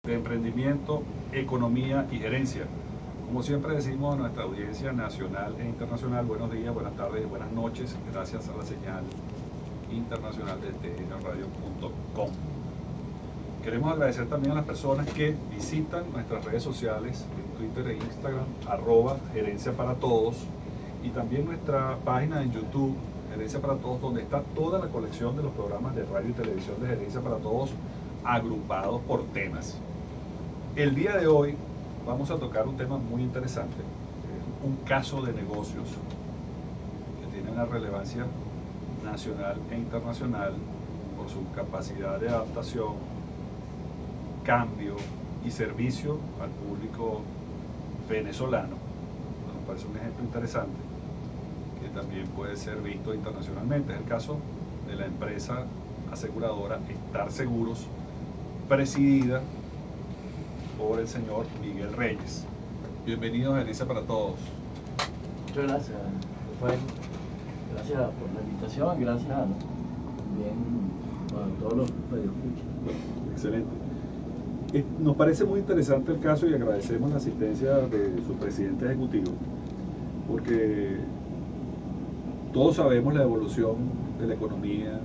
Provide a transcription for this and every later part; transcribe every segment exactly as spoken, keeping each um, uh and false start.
de emprendimiento, economía y gerencia. Como siempre decimos a nuestra audiencia nacional e internacional, buenos días, buenas tardes y buenas noches, gracias a la señal internacional de T N radio punto com. Queremos agradecer también a las personas que visitan nuestras redes sociales, en Twitter e Instagram, arroba Gerencia para Todos, y también nuestra página en YouTube, Gerencia para Todos, donde está toda la colección de los programas de radio y televisión de Gerencia para Todos, agrupados por temas. El día de hoy vamos a tocar un tema muy interesante, un caso de negocios que tiene una relevancia nacional e internacional por su capacidad de adaptación, cambio y servicio al público venezolano. Nos parece un ejemplo interesante que también puede ser visto internacionalmente. Es el caso de la empresa aseguradora Estar Seguros, presidida por el señor Miguel Reyes. Bienvenidos a Gerencia para Todos. Muchas gracias, Rafael. Gracias por la invitación y gracias a, también a todos los radioescuchas. Excelente. Eh, Nos parece muy interesante el caso y agradecemos la asistencia de su presidente ejecutivo, porque todos sabemos la evolución de la economía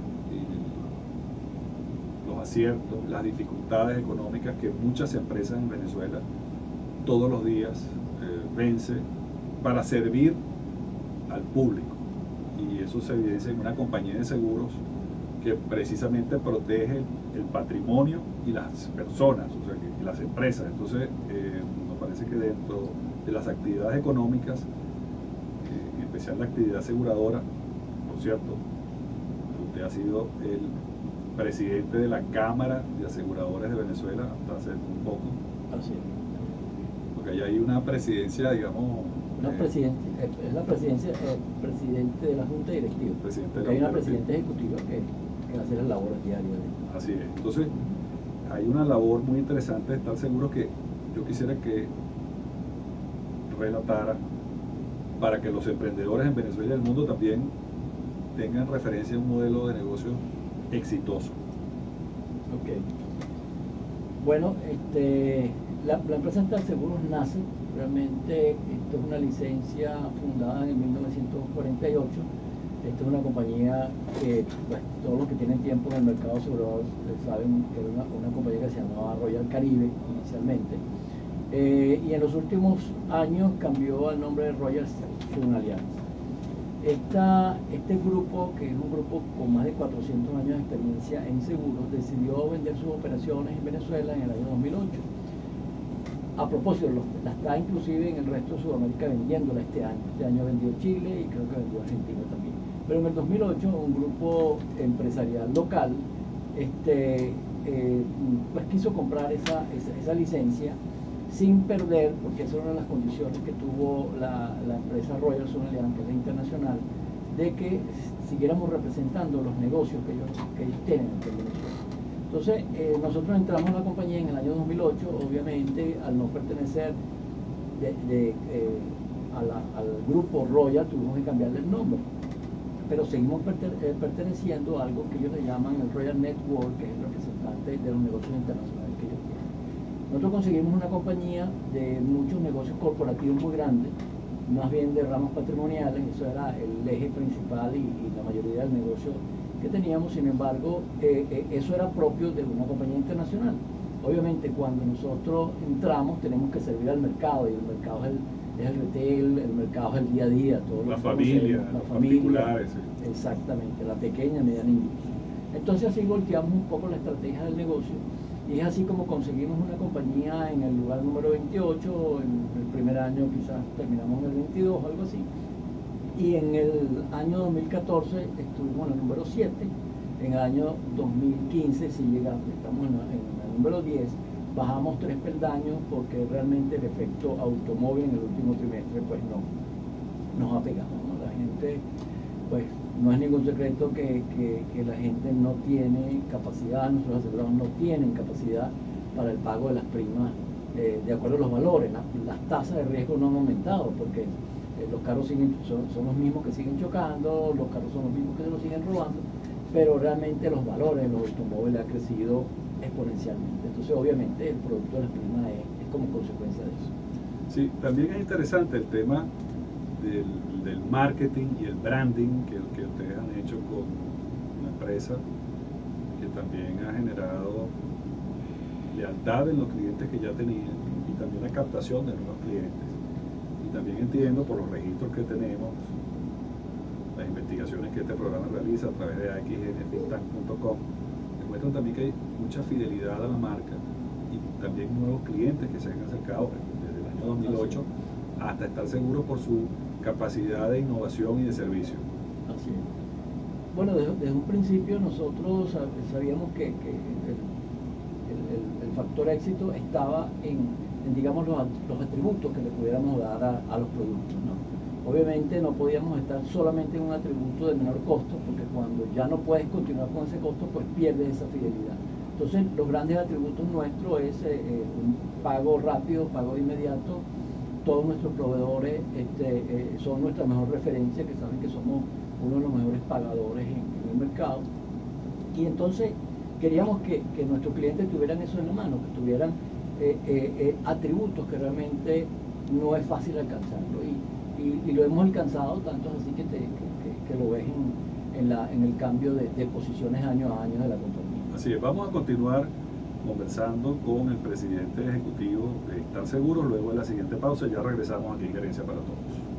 y los aciertos, las dificultades económicas que muchas empresas en Venezuela todos los días eh, vencen para servir al público. Y eso se evidencia en una compañía de seguros que precisamente protege el patrimonio y las personas, o sea, que, y las empresas. Entonces, eh, nos parece que dentro de las actividades económicas, eh, en especial la actividad aseguradora, por cierto, usted ha sido el presidente de la Cámara de Aseguradores de Venezuela hasta hace un poco. Así es. Porque ahí hay una presidencia, digamos... No, eh, presidente, es la presidencia, el presidente de la Junta Directiva. Presidente de la Hay una Junta presidenta ejecutiva que, que hace las labores diarias. Así es. Entonces, hay una labor muy interesante de Estar Seguros que yo quisiera que relatara para que los emprendedores en Venezuela y el mundo también tengan referencia a un modelo de negocio exitoso. Ok. Bueno, este, la, la empresa Estar Seguros nace, realmente esto es una licencia fundada en mil novecientos cuarenta y ocho. Esta es una compañía que, pues, todos los que tienen tiempo en el mercado asegurador saben que era una, una compañía que se llamaba Royal Caribe inicialmente. Eh, y en los últimos años cambió al nombre de Royal Funeral Alliance. Esta, este grupo, que es un grupo con más de cuatrocientos años de experiencia en seguros, decidió vender sus operaciones en Venezuela en el año dos mil ocho. A propósito, la está inclusive en el resto de Sudamérica vendiéndola este año. Este año vendió Chile y creo que vendió Argentina también. Pero en el dos mil ocho un grupo empresarial local este, eh, pues quiso comprar esa, esa, esa licencia sin perder, porque esa era una de las condiciones que tuvo la, la empresa Royal Sun Alliance, que es la internacional, de que siguiéramos representando los negocios que ellos, que ellos tienen en Venezuela. Entonces, eh, nosotros entramos en la compañía en el año dos mil ocho, obviamente al no pertenecer de, de, eh, a la, al grupo Royal tuvimos que cambiarle el nombre, pero seguimos perteneciendo a algo que ellos le llaman el Royal Network, que es el representante de los negocios internacionales que ellos tienen. Nosotros conseguimos una compañía de muchos negocios corporativos muy grandes, más bien de ramas patrimoniales, eso era el eje principal y, y la mayoría del negocio que teníamos. Sin embargo, eh, eh, eso era propio de una compañía internacional. Obviamente, cuando nosotros entramos tenemos que servir al mercado, y el mercado es el es el retail, el mercado es el día a día, todo la familia, la los familia, particulares, sí. Exactamente, la pequeña, mediana industria. Entonces así volteamos un poco la estrategia del negocio, y es así como conseguimos una compañía en el lugar número veintiocho, en el primer año quizás terminamos en el veintidós o algo así, y en el año dos mil catorce estuvimos en el número siete, en el año dos mil quince sí llegamos, estamos en, en el número diez. Bajamos tres peldaños porque realmente el efecto automóvil en el último trimestre pues no nos ha pegado, ¿no? La gente, pues no es ningún secreto que, que, que la gente no tiene capacidad, nuestros asegurados no tienen capacidad para el pago de las primas eh, de acuerdo a los valores. La, las tasas de riesgo no han aumentado porque eh, los carros siguen, son, son los mismos que siguen chocando, los carros son los mismos que se los siguen robando, pero realmente los valores de los automóviles han crecido exponencialmente. Entonces, obviamente, el producto de la aspirina es, es como consecuencia de eso. Sí, también es interesante el tema del, del marketing y el branding que, que ustedes han hecho con una empresa que también ha generado lealtad en los clientes que ya tenían y también la captación de nuevos clientes. Y también entiendo por los registros que tenemos, las investigaciones que este programa realiza a través de a x n think tank punto com, demuestran también que hay mucha fidelidad a la marca y también nuevos clientes que se han acercado desde el año dos mil ocho hasta estar seguros por su capacidad de innovación y de servicio. Así es. Bueno, desde, desde un principio nosotros sabíamos que, que el, el, el factor éxito estaba en, en digamos, los, los atributos que le pudiéramos dar a, a los productos, ¿no? Obviamente no podíamos estar solamente en un atributo de menor costo, porque cuando ya no puedes continuar con ese costo, pues pierdes esa fidelidad. Entonces, los grandes atributos nuestros es eh, un pago rápido, pago inmediato. Todos nuestros proveedores este, eh, son nuestra mejor referencia, que saben que somos uno de los mejores pagadores en, en el mercado. Y entonces queríamos que, que nuestros clientes tuvieran eso en la mano, que tuvieran eh, eh, eh, atributos que realmente no es fácil alcanzarlo. Y, y, y lo hemos alcanzado, tanto así que, te, que, que, que lo ves en, en, la, en el cambio de, de posiciones año a año de la compañía. Así es, vamos a continuar conversando con el presidente ejecutivo de Estar Seguros luego de la siguiente pausa. Ya regresamos aquí en Gerencia para Todos.